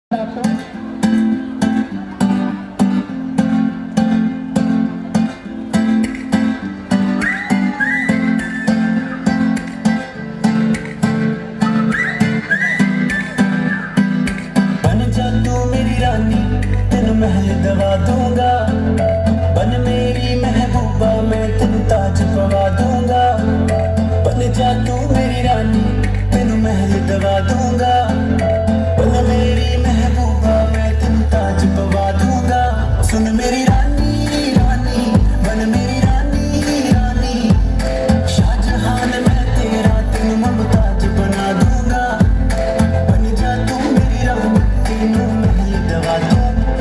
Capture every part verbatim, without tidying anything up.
महल दवा दूंगा, बन मेरी महबूबा मैं तेन ताज पवा दूंगा। बन जा तू मेरी रानी तेन महल दवा दूंगा, बन मेरी महबूबा मैं तेन ताज पवा दूंगा। सुन मेरी रानी रानी बन मेरी रानी रानी, शाहजहान मैं तेरा तेन मुमताज बना दूंगा। बन जा तू मेरी रानी तेन महल दवा दूंगा।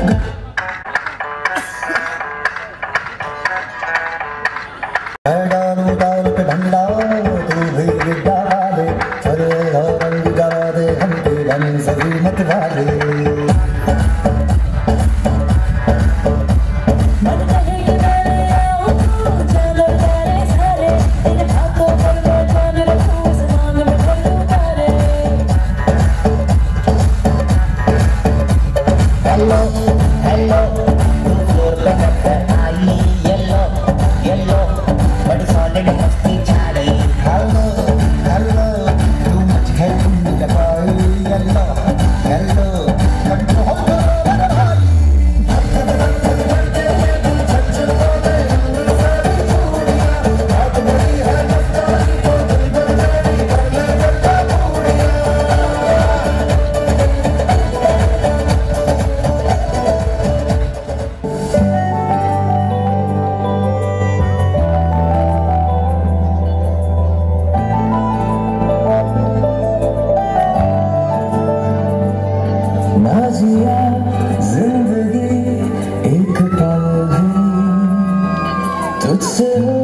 डालू डाल पे भंडा तू भी डाला दे, चले रंग जला दे हम तेरा सही मत वाले। हेलो हेलो तू फ्लोर पे मत आई, येलो येलो बड़ी सॉलिड मस्ती छा रही। हेलो हेलो तू मच है तुम लगाई, येलो येलो हम बहुत जिया जिंदगी एक पल भी तुझसे